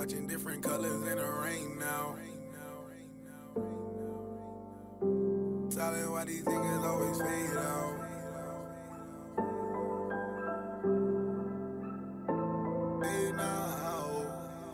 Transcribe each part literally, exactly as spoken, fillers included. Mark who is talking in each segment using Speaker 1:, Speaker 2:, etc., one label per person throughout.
Speaker 1: Watching different colors in the rain now. Silent why these niggas always fade out. Fade now.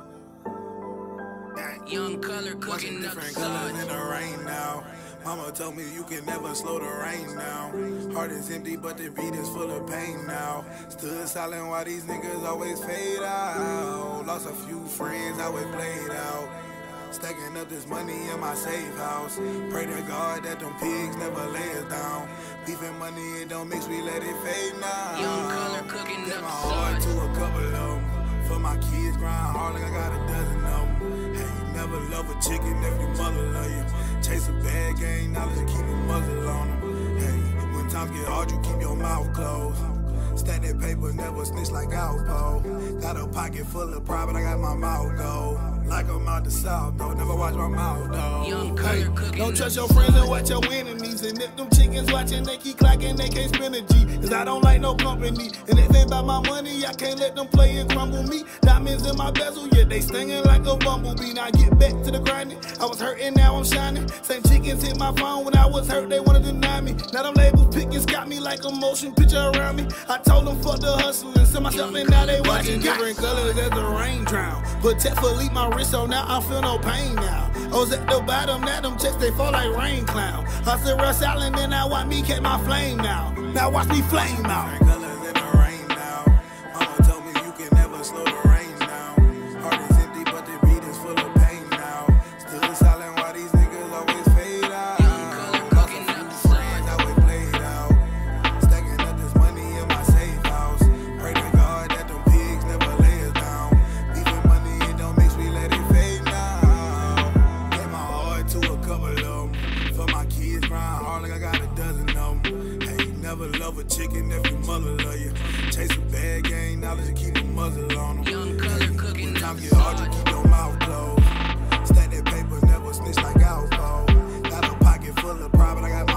Speaker 2: Young color cooking
Speaker 1: Watching
Speaker 2: up
Speaker 1: different
Speaker 2: the
Speaker 1: colors
Speaker 2: sauce.
Speaker 1: in the rain now. Mama told me you can never slow the rain down. Heart is empty, but the beat is full of pain now. Stood silent while these niggas always fade out. Lost a few friends, how it played out. Stacking up this money in my safe house. Pray to God that them pigs never lay us down. Beef and money, it don't mix, we let it fade now.
Speaker 2: Young color cooking
Speaker 1: Get
Speaker 2: up
Speaker 1: my
Speaker 2: the
Speaker 1: heart
Speaker 2: sauce.
Speaker 1: to a couple of them. For my kids grind hard like I got a dozen of them. Hey, you never love a chicken if your mother love you. Chase a bad game, knowledge and keep a muzzle on them. Hey, when times get hard, you keep your mouth closed. Stack that paper, never snitch like Alpo. Got a pocket full of pride, but I got my mouth gold. Like I'm out the south, though. Never watch my mouth, though.
Speaker 2: Young color cooking
Speaker 3: Don't
Speaker 2: up
Speaker 3: trust
Speaker 2: the
Speaker 3: your friends and
Speaker 2: sauce.
Speaker 3: watch your enemies. And if them chickens watching, they keep clacking, they can't spend a G. Cause I don't like no company. And if they buy my money, I can't let them play and crumble me. Diamonds in my bezel, yeah, they stinging like a bumblebee. Now I get back to the grinding. I was hurting, now I'm shining. Same chickens hit my phone when I was hurt, they wanna deny me. Now them labels pickings got me like a motion picture around me. I told them fuck the hustle and send myself in, now they watching different colors as the rain drown. But Tech Philippe my wrist, so now I feel no pain now. I was at the bottom, now them checks they fall like rain clown. I said Russ Allen, then I watch me catch my flame now. Now watch me flame out.
Speaker 1: Different colors in the rain now. Mama told me you can never slow the rain down. Heart is empty, but the beat is full of pain now. Stood silent while these niggas always fade out.
Speaker 2: Young color cooking
Speaker 1: Lost a
Speaker 2: up the
Speaker 1: few friends,
Speaker 2: sauce.
Speaker 1: how it played out. Stacking up this money in my safe house. Pray to God that them pigs never lay us down. Beef and money, it don't mix, we let it fade now. Get my heart to a couple of them. For my kids grind hard like I got a dozen of them. Hey, you never love a chicken if your mother love you. Chase a bad game, knowledge and keep a muzzle on them.
Speaker 2: Young color cooking up
Speaker 1: Times
Speaker 2: the
Speaker 1: get hard, you
Speaker 2: sauce.
Speaker 1: keep your mouth closed. Stack that paper, never snitch like Alpo. Got a pocket full of pride, but I got